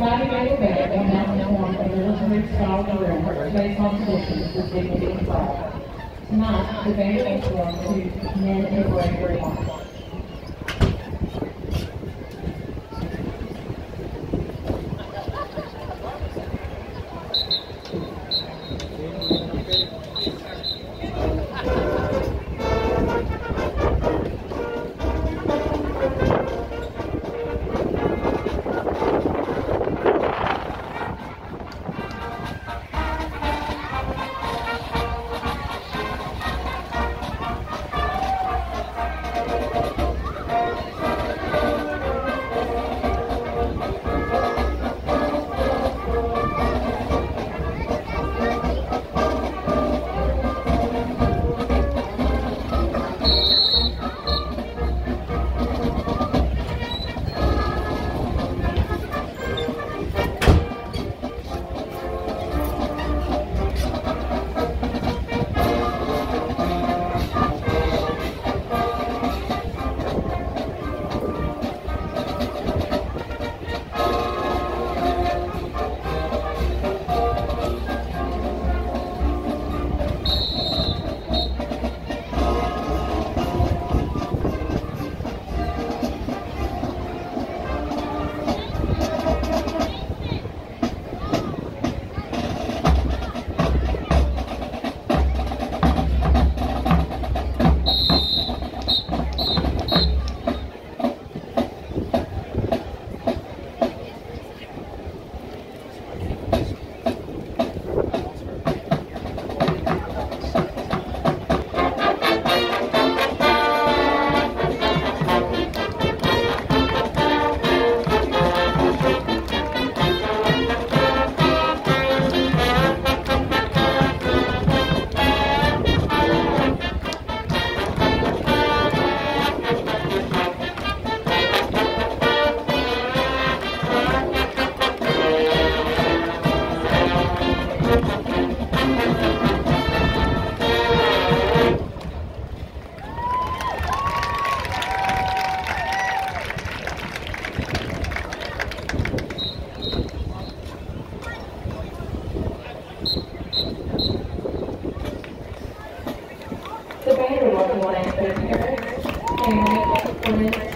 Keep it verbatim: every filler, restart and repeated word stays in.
Providing a bed will now perform a military-style drill based on conditions with dignity and pride. Tonight, the band will perform to Men in Bravery March. The band will perform their parents, family, friends,